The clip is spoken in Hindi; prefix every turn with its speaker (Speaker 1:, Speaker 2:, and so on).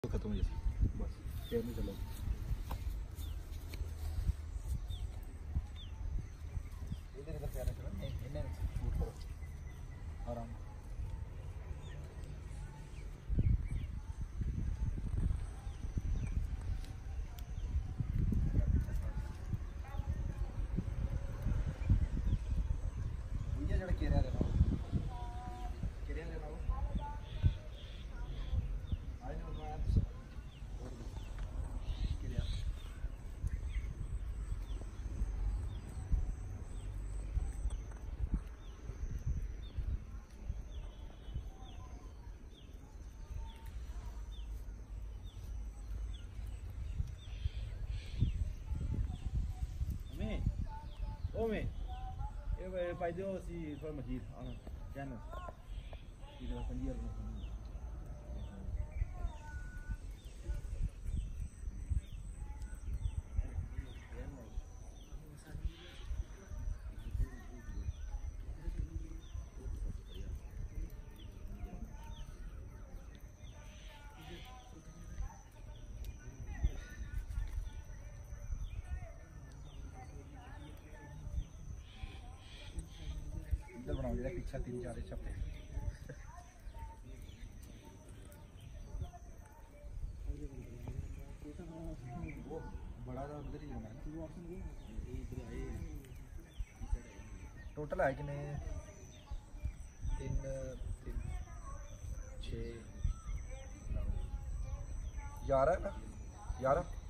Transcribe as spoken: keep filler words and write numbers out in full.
Speaker 1: खत्म हो जैसे बस शेयर नहीं चलो इधर इधर प्यारा चलो नहीं इन्हें शूट करो आराम ये जरा केरिया लेना केरिया लेना हो आज नहीं होगा यार केरिया ô mày em về phải đưa gì thôi mà gì à chân rồi thì là phần nhiều rồi इधर बनाओ जरा पीछे तीन चार छपे वो बड़ा सा उधर ही बनाना टोटल है कि नहीं तीन तीन छः ग्यारह ना ग्यारह